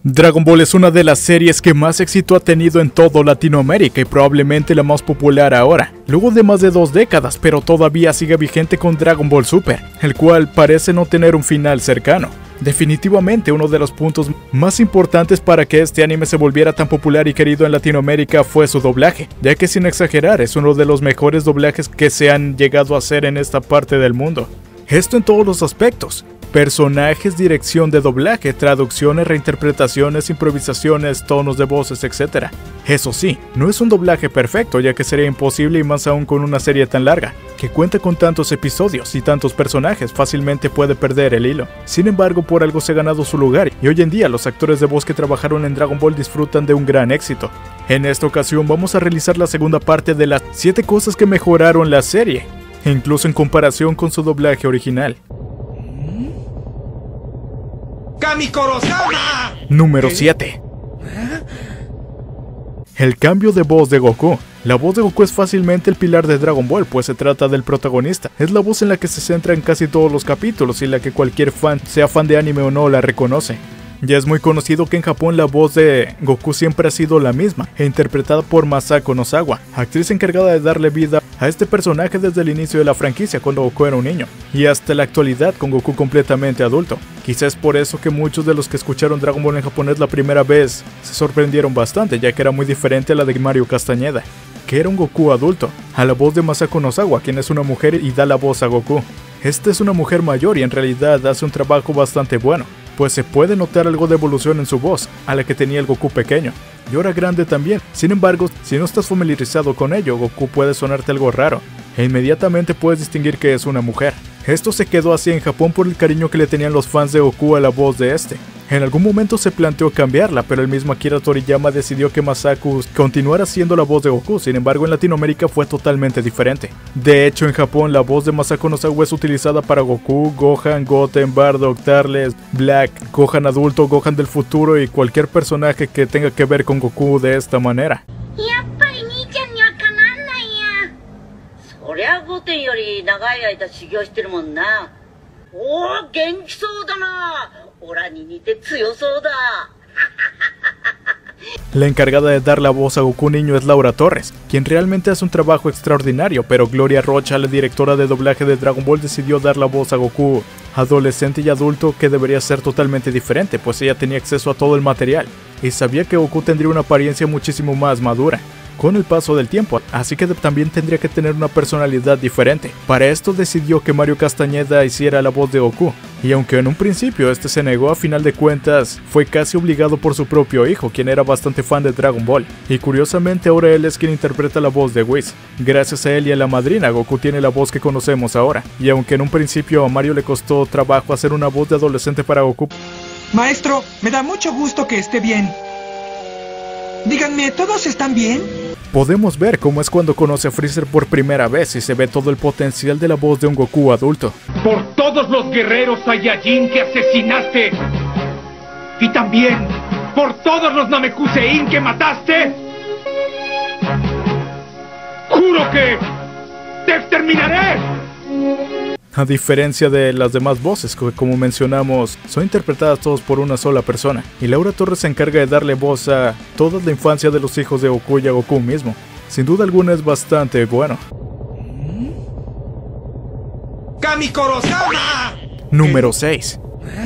Dragon Ball es una de las series que más éxito ha tenido en toda Latinoamérica y probablemente la más popular ahora, luego de más de 2 décadas, pero todavía sigue vigente con Dragon Ball Super, el cual parece no tener un final cercano. Definitivamente uno de los puntos más importantes para que este anime se volviera tan popular y querido en Latinoamérica fue su doblaje, ya que sin exagerar es uno de los mejores doblajes que se han llegado a hacer en esta parte del mundo. Esto en todos los aspectos: personajes, dirección de doblaje, traducciones, reinterpretaciones, improvisaciones, tonos de voces, etc. Eso sí, no es un doblaje perfecto, ya que sería imposible, y más aún con una serie tan larga, que cuenta con tantos episodios y tantos personajes, fácilmente puede perder el hilo. Sin embargo, por algo se ha ganado su lugar, y hoy en día los actores de voz que trabajaron en Dragon Ball disfrutan de un gran éxito. En esta ocasión vamos a realizar la segunda parte de las 7 cosas que mejoraron la serie, incluso en comparación con su doblaje original. Número 7. El cambio de voz de Goku. La voz de Goku es fácilmente el pilar de Dragon Ball, pues se trata del protagonista. Es la voz en la que se centra en casi todos los capítulos y la que cualquier fan, sea fan de anime o no, la reconoce. Ya es muy conocido que en Japón la voz de Goku siempre ha sido la misma, e interpretada por Masako Nozawa, actriz encargada de darle vida a este personaje desde el inicio de la franquicia, cuando Goku era un niño, y hasta la actualidad con Goku completamente adulto. Quizás por eso que muchos de los que escucharon Dragon Ball en japonés la primera vez se sorprendieron bastante, ya que era muy diferente a la de Mario Castañeda, que era un Goku adulto, a la voz de Masako Nozawa, quien es una mujer y da la voz a Goku. Esta es una mujer mayor y en realidad hace un trabajo bastante bueno, pues se puede notar algo de evolución en su voz, a la que tenía el Goku pequeño, y ahora grande también. Sin embargo, si no estás familiarizado con ello, Goku puede sonarte algo raro, e inmediatamente puedes distinguir que es una mujer. Esto se quedó así en Japón por el cariño que le tenían los fans de Goku a la voz de este. En algún momento se planteó cambiarla, pero el mismo Akira Toriyama decidió que Masako continuara siendo la voz de Goku. Sin embargo, en Latinoamérica fue totalmente diferente. De hecho, en Japón la voz de Masako Nozawa es utilizada para Goku, Gohan, Goten, Bardock, Turles, Black, Gohan adulto, Gohan del futuro y cualquier personaje que tenga que ver con Goku de esta manera. La encargada de dar la voz a Goku niño es Laura Torres, quien realmente hace un trabajo extraordinario, pero Gloria Rocha, la directora de doblaje de Dragon Ball, decidió dar la voz a Goku adolescente y adulto, que debería ser totalmente diferente, pues ella tenía acceso a todo el material y sabía que Goku tendría una apariencia muchísimo más madura con el paso del tiempo, así que también tendría que tener una personalidad diferente. Para esto decidió que Mario Castañeda hiciera la voz de Goku, y aunque en un principio este se negó, a final de cuentas fue casi obligado por su propio hijo, quien era bastante fan de Dragon Ball, y curiosamente ahora él es quien interpreta la voz de Whis. Gracias a él y a la madrina, Goku tiene la voz que conocemos ahora, y aunque en un principio a Mario le costó trabajo hacer una voz de adolescente para Goku. Maestro, me da mucho gusto que esté bien. Díganme, ¿todos están bien? Podemos ver cómo es cuando conoce a Freezer por primera vez y se ve todo el potencial de la voz de un Goku adulto. Por todos los guerreros Saiyajin que asesinaste, y también por todos los Namekusein que mataste, juro que te exterminaré. A diferencia de las demás voces, que como mencionamos, son interpretadas todos por una sola persona, y Laura Torres se encarga de darle voz a toda la infancia de los hijos de Goku y a Goku mismo. Sin duda alguna es bastante bueno. Número 6.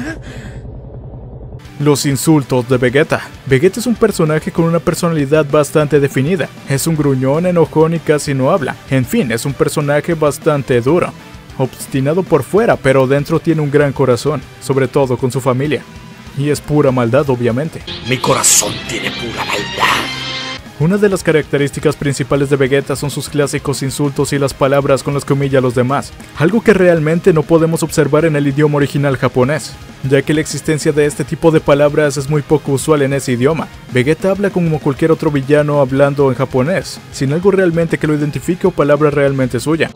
Los insultos de Vegeta. Vegeta es un personaje con una personalidad bastante definida. Es un gruñón, enojón y casi no habla. En fin, es un personaje bastante duro. Obstinado por fuera, pero dentro tiene un gran corazón, sobre todo con su familia. Y es pura maldad, obviamente. Mi corazón tiene pura maldad. Una de las características principales de Vegeta son sus clásicos insultos y las palabras con las que humilla a los demás, algo que realmente no podemos observar en el idioma original japonés, ya que la existencia de este tipo de palabras es muy poco usual en ese idioma. Vegeta habla como cualquier otro villano hablando en japonés, sin algo realmente que lo identifique o palabra realmente suya.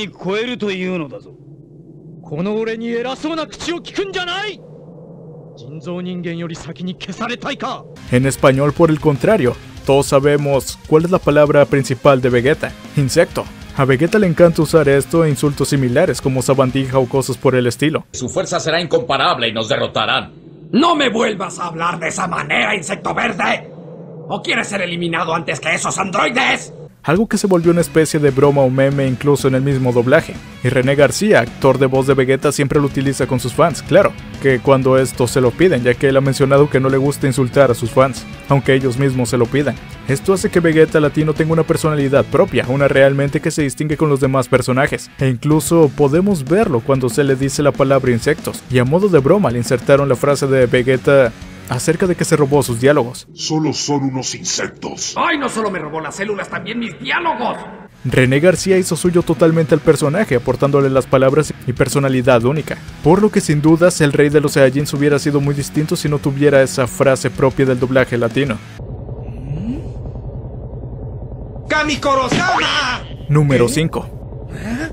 En español, por el contrario, todos sabemos cuál es la palabra principal de Vegeta: insecto. A Vegeta le encanta usar esto e insultos similares como sabandija o cosas por el estilo. Su fuerza será incomparable y nos derrotarán. ¡No me vuelvas a hablar de esa manera, insecto verde! ¿O quieres ser eliminado antes que esos androides? Algo que se volvió una especie de broma o meme incluso en el mismo doblaje. Y René García, actor de voz de Vegeta, siempre lo utiliza con sus fans, claro, que cuando estos se lo piden, ya que él ha mencionado que no le gusta insultar a sus fans, aunque ellos mismos se lo pidan. Esto hace que Vegeta latino tenga una personalidad propia, una realmente que se distingue con los demás personajes, e incluso podemos verlo cuando se le dice la palabra insectos, y a modo de broma le insertaron la frase de Vegeta acerca de que se robó sus diálogos. Solo son unos insectos. ¡Ay, no solo me robó las células, también mis diálogos! René García hizo suyo totalmente al personaje, aportándole las palabras y personalidad única. Por lo que sin dudas el rey de los Saiyajins hubiera sido muy distinto si no tuviera esa frase propia del doblaje latino. ¡Kami-Koro-sama! Número 5.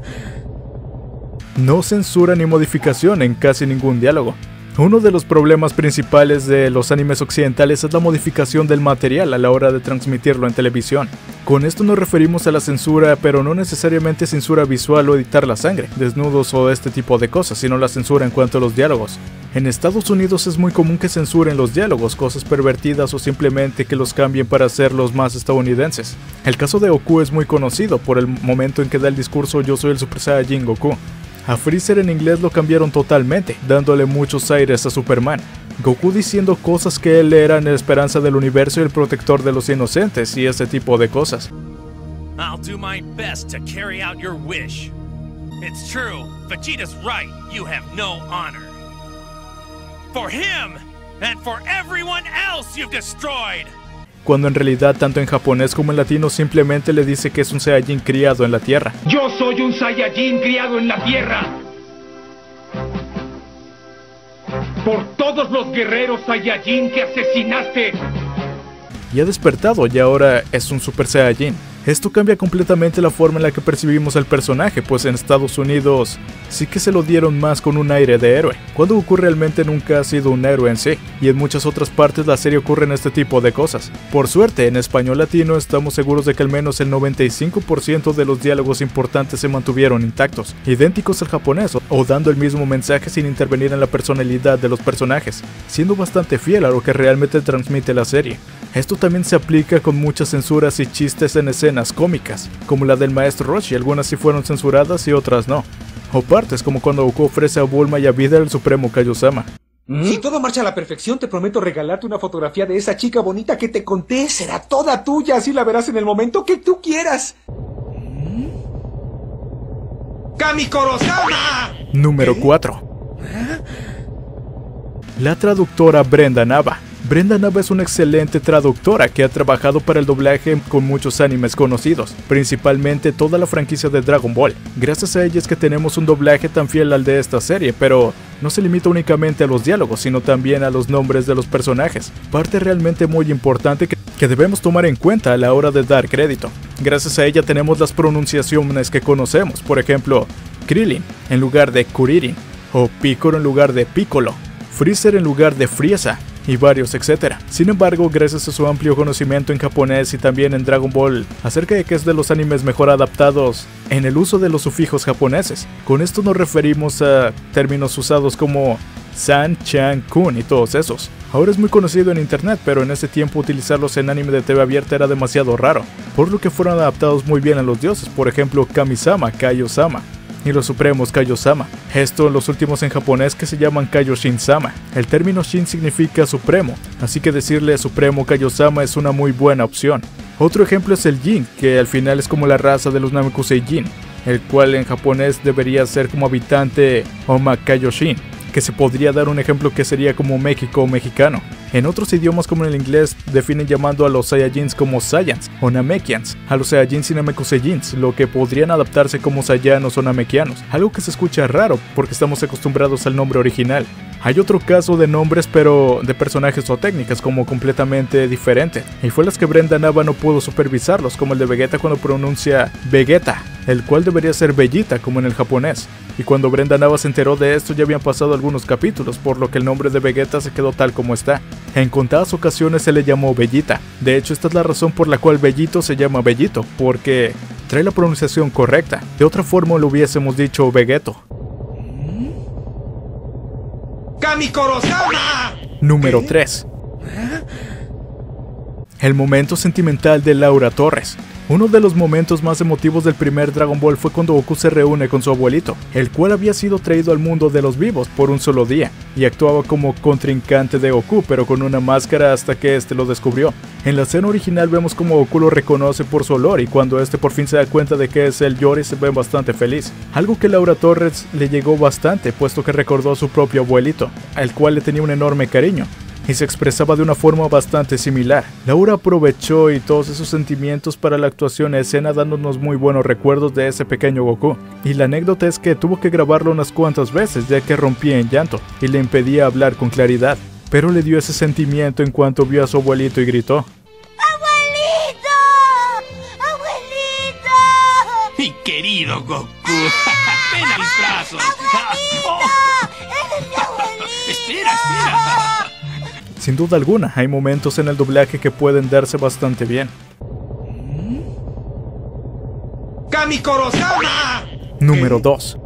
No censura ni modificación en casi ningún diálogo. Uno de los problemas principales de los animes occidentales es la modificación del material a la hora de transmitirlo en televisión. Con esto nos referimos a la censura, pero no necesariamente censura visual o editar la sangre, desnudos o este tipo de cosas, sino la censura en cuanto a los diálogos. En Estados Unidos es muy común que censuren los diálogos, cosas pervertidas o simplemente que los cambien para hacerlos más estadounidenses. El caso de Goku es muy conocido por el momento en que da el discurso "Yo soy el Super Saiyajin Goku". A Freezer en inglés lo cambiaron totalmente, dándole muchos aires a Superman. Goku diciendo cosas que él era la esperanza del universo y el protector de los inocentes y ese tipo de cosas. I'll do my best to carry out your wish. It's true, Vegeta's right, you have no honor. For him, and for everyone else you've destroyed. Cuando en realidad tanto en japonés como en latino simplemente le dice que es un Saiyajin criado en la tierra. Yo soy un Saiyajin criado en la tierra. Por todos los guerreros Saiyajin que asesinaste. Y ha despertado y ahora es un Super Saiyajin. Esto cambia completamente la forma en la que percibimos al personaje, pues en Estados Unidos sí que se lo dieron más con un aire de héroe, cuando Goku realmente nunca ha sido un héroe en sí, y en muchas otras partes la serie ocurren este tipo de cosas. Por suerte, en español latino estamos seguros de que al menos el 95% de los diálogos importantes se mantuvieron intactos, idénticos al japonés, o dando el mismo mensaje sin intervenir en la personalidad de los personajes, siendo bastante fiel a lo que realmente transmite la serie. Esto también se aplica con muchas censuras y chistes en escenas cómicas, como la del maestro Roshi, algunas sí fueron censuradas y otras no. O partes como cuando Goku ofrece a Bulma y a Videl el supremo Kaiosama. Si todo marcha a la perfección, te prometo regalarte una fotografía de esa chica bonita que te conté. Será toda tuya, así la verás en el momento que tú quieras. ¡Kami-Koro-sama! Número 4. La traductora Brenda Nava. Brenda Nava es una excelente traductora que ha trabajado para el doblaje con muchos animes conocidos, principalmente toda la franquicia de Dragon Ball. Gracias a ella es que tenemos un doblaje tan fiel al de esta serie, pero no se limita únicamente a los diálogos, sino también a los nombres de los personajes, parte realmente muy importante que debemos tomar en cuenta a la hora de dar crédito. Gracias a ella tenemos las pronunciaciones que conocemos, por ejemplo, Krillin en lugar de Kuririn, o Piccolo en lugar de Piccolo, Freezer en lugar de Frieza, y varios etcétera. Sin embargo, gracias a su amplio conocimiento en japonés y también en Dragon Ball acerca de que es de los animes mejor adaptados en el uso de los sufijos japoneses. Con esto nos referimos a términos usados como San, Chan, Kun y todos esos. Ahora es muy conocido en internet, pero en ese tiempo utilizarlos en anime de TV abierta era demasiado raro, por lo que fueron adaptados muy bien a los dioses, por ejemplo Kami-sama, Kaiosama y los supremos Kaiosama. Esto en los últimos en japonés que se llaman Kaioshin-sama. El término Shin significa supremo, así que decirle supremo Kaiosama es una muy buena opción. Otro ejemplo es el Jin, que al final es como la raza de los Namekusei-jin, el cual en japonés debería ser como habitante Oma Kaioshin, que se podría dar un ejemplo que sería como México o mexicano. En otros idiomas como en el inglés definen llamando a los Saiyajins como Saiyans o Namekians, a los Saiyajins y Namekuseijins, lo que podrían adaptarse como Saiyanos o Namekianos, algo que se escucha raro porque estamos acostumbrados al nombre original. Hay otro caso de nombres pero de personajes o técnicas como completamente diferente, y fue las que Brenda Nava no pudo supervisarlos, como el de Vegeta cuando pronuncia Vegeta, el cual debería ser Bellita como en el japonés. Y cuando Brenda Nava se enteró de esto ya habían pasado algunos capítulos, por lo que el nombre de Vegeta se quedó tal como está. En contadas ocasiones se le llamó Bellita. De hecho, esta es la razón por la cual Bellito se llama Bellito, porque trae la pronunciación correcta. De otra forma lo hubiésemos dicho Vegeto. ¡Kami-Koro-sama! Número 3. El momento sentimental de Laura Torres. Uno de los momentos más emotivos del primer Dragon Ball fue cuando Goku se reúne con su abuelito, el cual había sido traído al mundo de los vivos por un solo día, y actuaba como contrincante de Goku, pero con una máscara hasta que este lo descubrió. En la escena original vemos como Goku lo reconoce por su olor, y cuando este por fin se da cuenta de que es el Yori se ve bastante feliz. Algo que Laura Torres le llegó bastante, puesto que recordó a su propio abuelito, al cual le tenía un enorme cariño, y se expresaba de una forma bastante similar. Laura aprovechó y todos esos sentimientos para la actuación en escena, dándonos muy buenos recuerdos de ese pequeño Goku. Y la anécdota es que tuvo que grabarlo unas cuantas veces, ya que rompía en llanto y le impedía hablar con claridad, pero le dio ese sentimiento en cuanto vio a su abuelito y gritó: ¡Abuelito! ¡Abuelito! Mi querido Goku. Ven a mis brazos. ¡Abuelito! ¡Eres mi abuelito! Espera. Sin duda alguna, hay momentos en el doblaje que pueden darse bastante bien. ¡Kami Kurosama! Número 2.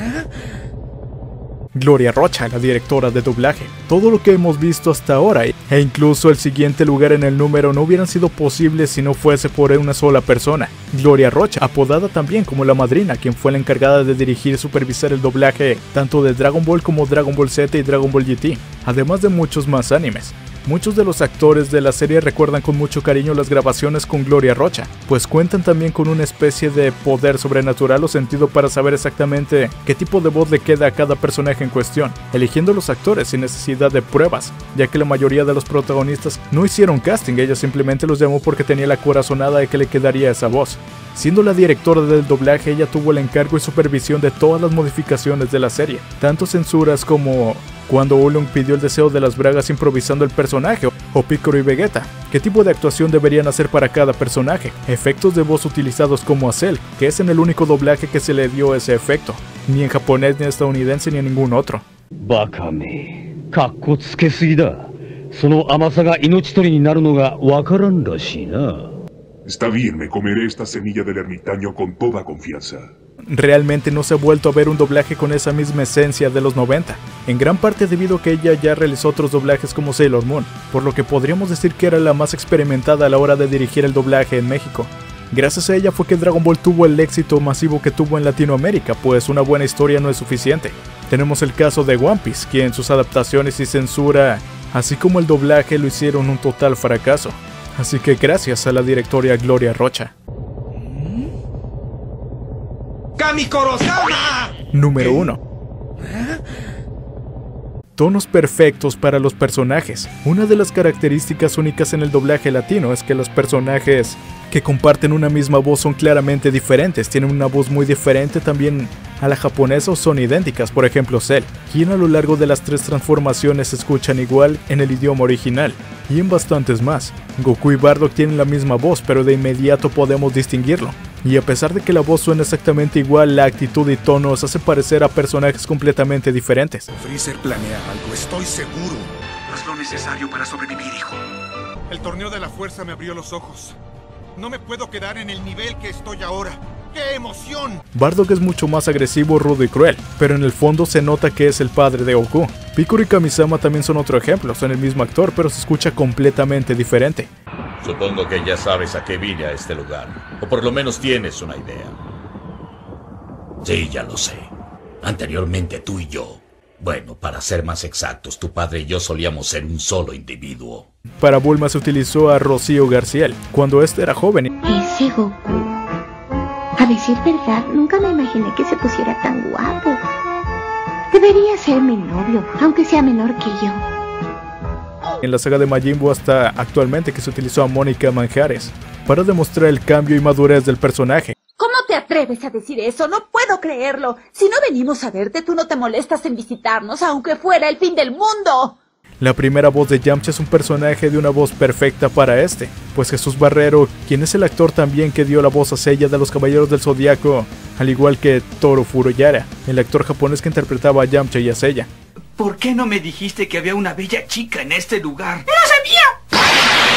Gloria Rocha, la directora de doblaje. Todo lo que hemos visto hasta ahora, e incluso el siguiente lugar en el número, no hubieran sido posibles si no fuese por una sola persona. Gloria Rocha, apodada también como la madrina, quien fue la encargada de dirigir y supervisar el doblaje tanto de Dragon Ball como Dragon Ball Z y Dragon Ball GT, además de muchos más animes. Muchos de los actores de la serie recuerdan con mucho cariño las grabaciones con Gloria Rocha, pues cuentan también con una especie de poder sobrenatural o sentido para saber exactamente qué tipo de voz le queda a cada personaje en cuestión, eligiendo los actores sin necesidad de pruebas, ya que la mayoría de los protagonistas no hicieron casting, ella simplemente los llamó porque tenía la corazonada de que le quedaría esa voz. Siendo la directora del doblaje, ella tuvo el encargo y supervisión de todas las modificaciones de la serie, tanto censuras como cuando Oolong pidió el deseo de las bragas improvisando el personaje, o Piccolo y Vegeta, qué tipo de actuación deberían hacer para cada personaje, efectos de voz utilizados como a Cell, que es en el único doblaje que se le dio ese efecto, ni en japonés ni en estadounidense ni en ningún otro. Bakame, kakko tsuke sugi da. Sono amasa ga inochi tori ni naru no ga wakaran rashii na. Está bien, me comeré esta semilla del ermitaño con toda confianza. Realmente no se ha vuelto a ver un doblaje con esa misma esencia de los 90, en gran parte debido a que ella ya realizó otros doblajes como Sailor Moon, por lo que podríamos decir que era la más experimentada a la hora de dirigir el doblaje en México. Gracias a ella fue que Dragon Ball tuvo el éxito masivo que tuvo en Latinoamérica, pues una buena historia no es suficiente. Tenemos el caso de One Piece, quien sus adaptaciones y censura, así como el doblaje, lo hicieron un total fracaso. Así que gracias a la directora Gloria Rocha. ¡Kami Kurosama! Número 1. Tonos perfectos para los personajes. Una de las características únicas en el doblaje latino es que los personajes que comparten una misma voz son claramente diferentes, tienen una voz muy diferente también a la japonesa o son idénticas, por ejemplo Cell, quien a lo largo de las 3 transformaciones se escuchan igual en el idioma original, y en bastantes más. Goku y Bardock tienen la misma voz, pero de inmediato podemos distinguirlo. Y a pesar de que la voz suena exactamente igual, la actitud y tonos hace parecer a personajes completamente diferentes. Freezer planea algo, estoy seguro. Haz lo necesario para sobrevivir, hijo. El torneo de la fuerza me abrió los ojos. No me puedo quedar en el nivel que estoy ahora. ¡Qué emoción! Bardock es mucho más agresivo, rudo y cruel, pero en el fondo se nota que es el padre de Goku. Piccolo y Kamisama también son otro ejemplo, son el mismo actor, pero se escucha completamente diferente. Supongo que ya sabes a qué vine a este lugar, o por lo menos tienes una idea. Sí, ya lo sé. Anteriormente tú y yo, bueno, para ser más exactos, tu padre y yo solíamos ser un solo individuo. Para Bulma se utilizó a Rocío Garciel, cuando este era joven. Ese Goku. A decir verdad, nunca me imaginé que se pusiera tan guapo. Debería ser mi novio, aunque sea menor que yo. En la saga de Majin Buu hasta actualmente que se utilizó a Mónica Manjares, para demostrar el cambio y madurez del personaje. ¿Cómo te atreves a decir eso? No puedo creerlo. Si no venimos a verte, tú no te molestas en visitarnos, aunque fuera el fin del mundo. La primera voz de Yamcha es un personaje de una voz perfecta para este, pues Jesús Barrero, quien es el actor también que dio la voz a Seiya de los Caballeros del Zodiaco, al igual que Toru Furuya, el actor japonés que interpretaba a Yamcha y a Seiya. ¿Por qué no me dijiste que había una bella chica en este lugar? ¡No sabía!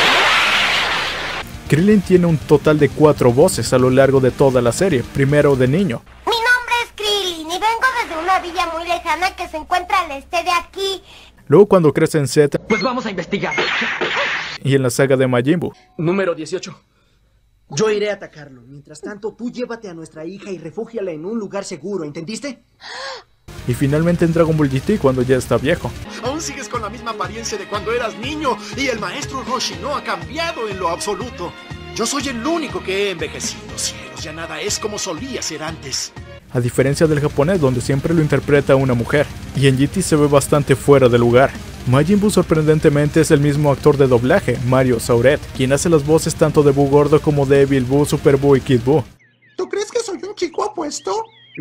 Krillin tiene un total de 4 voces a lo largo de toda la serie, primero de niño. Mi nombre es Krillin y vengo desde una villa muy lejana que se encuentra al este de aquí. Luego cuando crece en Z, pues vamos a investigar. Y en la saga de Majin Buu. Número 18. Yo iré a atacarlo. Mientras tanto, tú llévate a nuestra hija y refúgiala en un lugar seguro, ¿entendiste? Y finalmente en Dragon Ball GT cuando ya está viejo. Aún sigues con la misma apariencia de cuando eras niño y el maestro Roshi no ha cambiado en lo absoluto. Yo soy el único que he envejecido, cielos, ya nada es como solía ser antes. A diferencia del japonés donde siempre lo interpreta una mujer, y en GT se ve bastante fuera de lugar. Majin Buu sorprendentemente es el mismo actor de doblaje, Mario Sauret, quien hace las voces tanto de Buu gordo como de Evil Buu, Super Buu y Kid Buu. ¿Tú crees que soy un chico apuesto?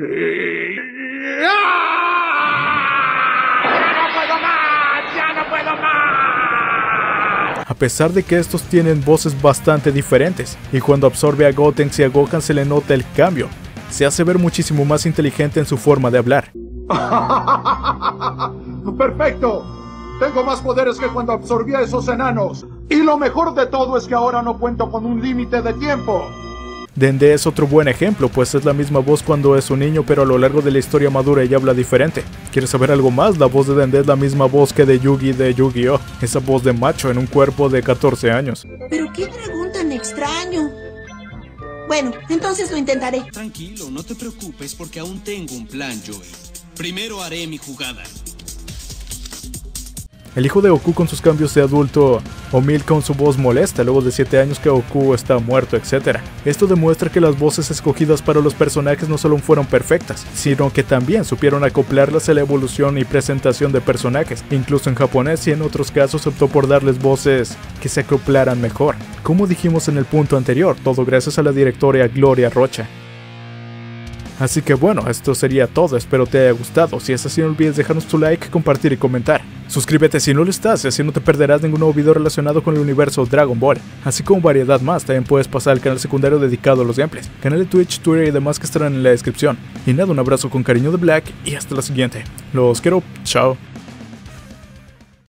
¡Ya no puedo más! A pesar de que estos tienen voces bastante diferentes, y cuando absorbe a Gotenks y a Gohan se le nota el cambio, se hace ver muchísimo más inteligente en su forma de hablar. ¡Perfecto! Tengo más poderes que cuando absorbí a esos enanos. Y lo mejor de todo es que ahora no cuento con un límite de tiempo. Dende es otro buen ejemplo, pues es la misma voz cuando es un niño, pero a lo largo de la historia madura ella habla diferente. ¿Quieres saber algo más? La voz de Dende es la misma voz que de Yugi de Yu-Gi-Oh! Esa voz de macho en un cuerpo de 14 años. Pero qué dragón tan extraño. Bueno, entonces lo intentaré. Tranquilo, no te preocupes porque aún tengo un plan, Joey. Primero haré mi jugada. El hijo de Goku con sus cambios de adulto, o Milk con su voz molesta luego de 7 años que Goku está muerto, etc. Esto demuestra que las voces escogidas para los personajes no solo fueron perfectas, sino que también supieron acoplarlas a la evolución y presentación de personajes, incluso en japonés, y en otros casos optó por darles voces que se acoplaran mejor. Como dijimos en el punto anterior, todo gracias a la directora Gloria Rocha. Así que bueno, esto sería todo, espero te haya gustado. Si es así, no olvides dejarnos tu like, compartir y comentar. Suscríbete si no lo estás, y así no te perderás ningún nuevo video relacionado con el universo Dragon Ball. Así como variedad más, también puedes pasar al canal secundario dedicado a los gameplays, canal de Twitch, Twitter y demás que estarán en la descripción. Y nada, un abrazo con cariño de Black y hasta la siguiente. Los quiero, chao.